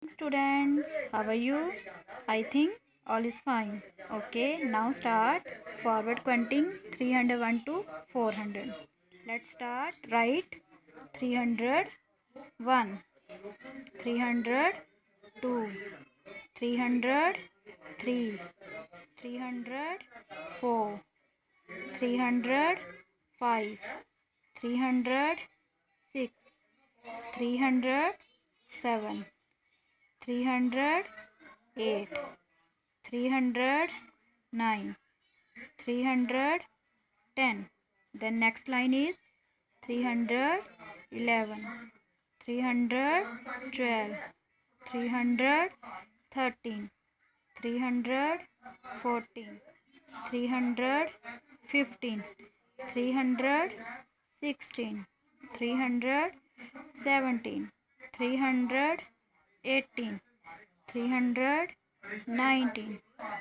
Students, how are you? I think all is fine. Okay, now start forward counting 301 to 400. Let's start. Write 301, 302, 303, 304, 305, 306, 307, 308, 309, 310. Then next line is 311, 312, 313, 314, 315, 316, 317, 318, 319,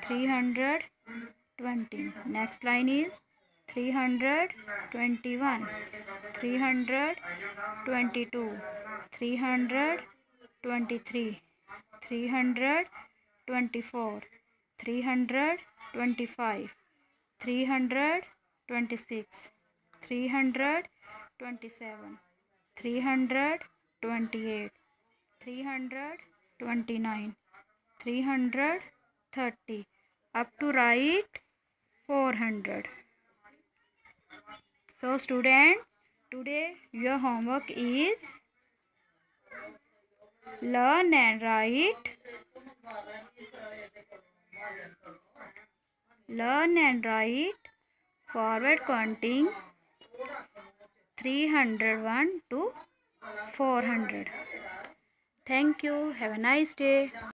320. Next line is 321, 322, 323, 324, 325, 326, 327, 328, 329, 330, up to write 400. So students, today your homework is learn and write forward counting 301 to 400. Thank you. Have a nice day.